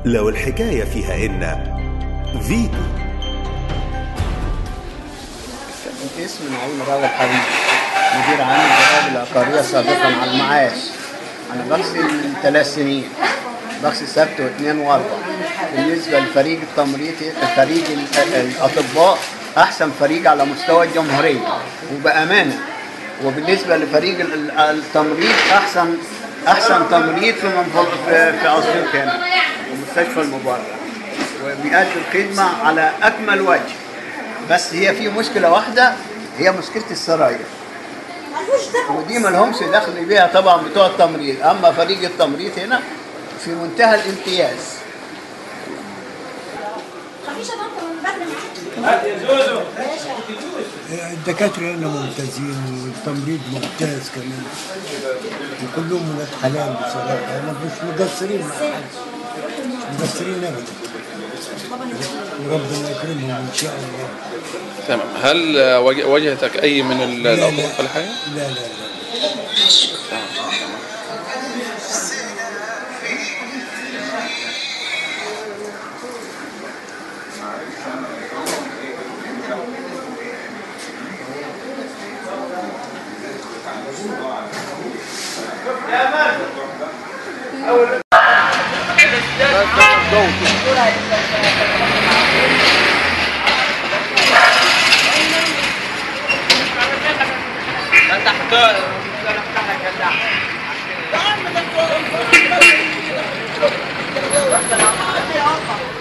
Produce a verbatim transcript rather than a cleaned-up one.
لو الحكاية فيها إن فيتو. اسمي نعيم راغب حبيب، مدير عام الضرائب العقارية سابقا على المعاش. أنا بغسل ثلاث سنين، بغسل سبت واثنين واربع. بالنسبة لفريق التمريض، فريق الأطباء أحسن فريق على مستوى الجمهورية وبأمانة. وبالنسبة لفريق التمريض أحسن أحسن تمريض في في في أسيوط هنا ومستشفى المبارك، وبيأدوا الخدمة على أكمل وجه. بس هي في مشكلة واحدة، هي مشكلة السراير، ودي ما لهمش دخل بيها طبعا بتوع التمريض. أما فريق التمريض هنا في منتهى الامتياز. الدكاترة هنا ممتازين والتمريض ممتاز كمان، وكلهم ولاد حلال بصراحة، أنا مش مقصرين مع حد، مش مقصرين أبدا، وربنا يكرمهم إن شاء الله. تمام. هل واجهتك أي من الأضرار في الحياة؟ لا لا لا. تحت